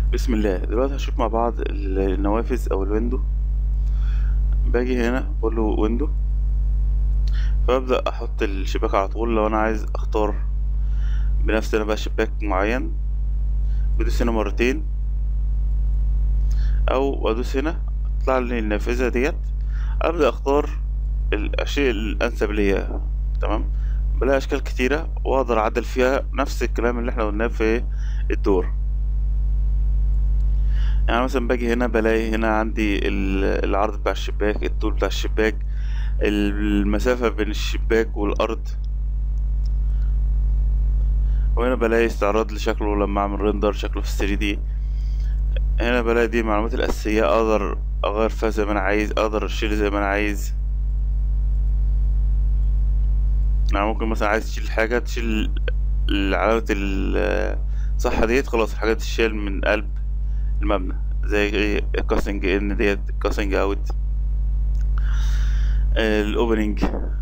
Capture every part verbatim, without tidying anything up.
بسم الله. دلوقتي هنشوف مع بعض ال- النوافذ او الويندو. باجي هنا بقول له ويندو، فابدا احط الشباك على طول. لو انا عايز اختار بنفسي انا بقى شباك معين، بدوس هنا مرتين او ادوس هنا تطلع لي النافذه ديت. ابدا اختار الشيء الانسب ليا. تمام. بلاقي اشكال كتيره واقدر اعدل فيها نفس الكلام اللي احنا قلناه في الدور. يعني مثلا باجي هنا بلاقي هنا عندي ال- العرض بتاع الشباك، الطول بتاع الشباك، المسافة بين الشباك والأرض. وهنا بلاقي استعراض لشكله لما أعمل ريندر شكله في ثري دي. هنا بلاقي دي المعلومات الأساسية، أقدر أغير فيها زي ما أنا عايز، أقدر أشيل زي ما أنا عايز. يعني ممكن مثلا عايز تشيل حاجة، تشيل علامة الصح ديت، خلاص الحاجة تشيل من قلب المبنى، زي كاسنج ان ديت، كاسنج اوت، الاوبننج.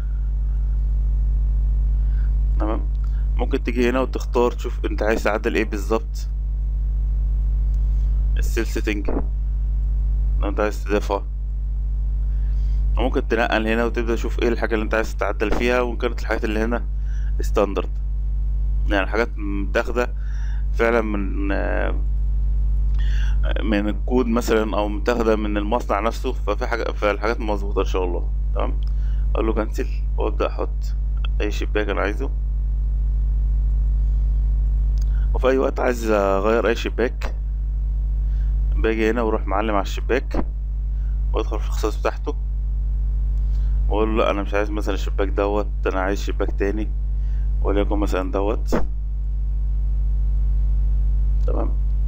تمام. ممكن تيجي هنا وتختار تشوف انت عايز تعدل ايه بالظبط. السيل سيتنج لو انت عايز تضيفها، ممكن تنقل هنا وتبدأ تشوف ايه الحاجة اللي انت عايز تعدل فيها. وان كانت الحاجات اللي هنا ستاندرد، يعني حاجات متاخدة فعلا من آه، من الكود مثلا، او متاخدة من المصنع نفسه، ففي حاجة فالحاجات مظبوطة ان شاء الله. تمام. اقول له كنسل وابدأ احط اي شباك انا عايزه. وفي اي وقت عايز اغير اي شباك، باجي هنا واروح معلم على الشباك وادخل في الخصائص بتاعته، واقول له لا انا مش عايز مثلا الشباك دوت، انا عايز شباك تاني وليكن مثلا دوت. تمام.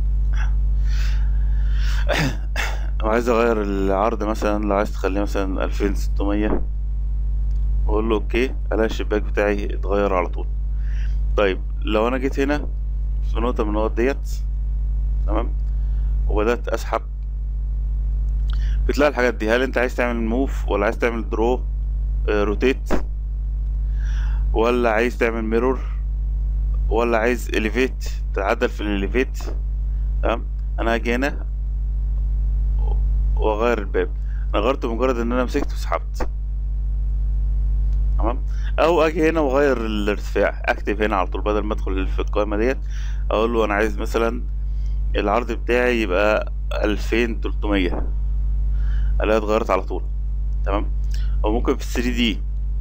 لو عايز اغير العرض مثلا، لو عايز تخليه مثلا ألفين وستمية، واقول له اوكي، الاقي الشباك بتاعي اتغير على طول. طيب لو انا جيت هنا في نقطة من النقط ديت، تمام، وبدأت اسحب، بتلاقي الحاجات دي. هل انت عايز تعمل موف، ولا عايز تعمل درو، روتيت، ولا عايز تعمل ميرور، ولا عايز اليفيت تعدل في الاليفيت؟ تمام. انا هاجي هنا واغير الباب. انا غيرته مجرد ان انا مسكته وسحبت. تمام. او اجي هنا واغير الارتفاع، اكتب هنا على طول بدل ما ادخل في القائمه ديت، اقول له انا عايز مثلا العرض بتاعي يبقى ألفين وتلتمية، الاقيها اتغيرت على طول. تمام. او ممكن في ثري دي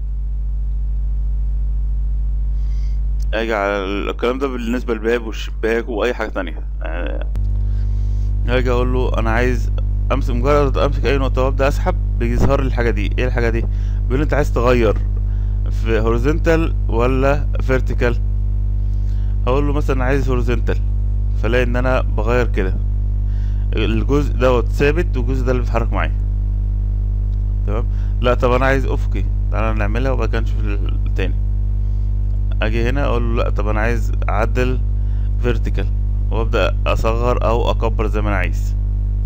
اجي على الكلام ده بالنسبه للباب والشباك واي حاجه تانية. آه، هاجي اقول له انا عايز امسك، مجرد امسك اي نقطه وابدا اسحب، بيظهر لي الحاجه دي. ايه الحاجه دي؟ بيقول لي انت عايز تغير في هوريزونتال ولا فيرتيكال. هقول له مثلا عايز هوريزونتال، فلاقي ان انا بغير كده، الجزء دوت ثابت والجزء ده اللي بيتحرك معايا. تمام. لا طب انا عايز افقي، تعالى نعملها وبعد كده نشوف التاني. اجي هنا اقول له لا طب انا عايز اعدل فيرتيكال، وابدا اصغر او اكبر زي ما انا عايز.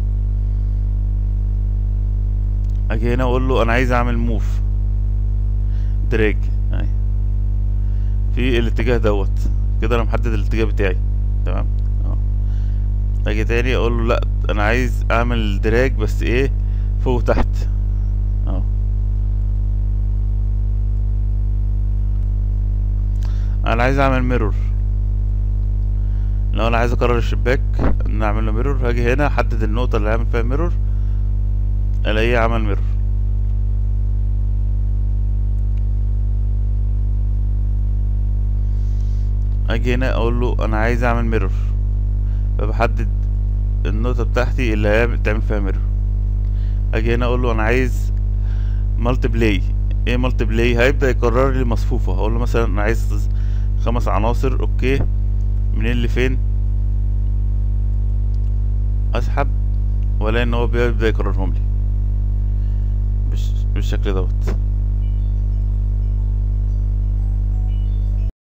اجي هنا اقول له انا عايز اعمل موف، دراج يعني في الاتجاه دوت، كده انا محدد الاتجاه بتاعي. تمام. اه. اجي تاني اقول له لا انا عايز اعمل دراج بس ايه، فوق وتحت. اه. انا عايز اعمل ميرور، لو انا عايز اكرر الشباك ان اعمل له ميرور، هاجي هنا احدد النقطه اللي هعمل فيها ميرور، الاقيه عمل ميرور. اجي هنا اقول له انا عايز اعمل ميرور، فبحدد النقطه بتاعتي اللي هي تعمل فيها ميرور. اجي هنا اقول له انا عايز مالتي بلاي. ايه مالتي بلاي؟ هيبدا يكرر لي مصفوفه. هقول له مثلا انا عايز خمس عناصر، اوكي، منين لفين، اسحب والاقي ان هو بيبدا يكررهم لي بالش- بالشكل دوت.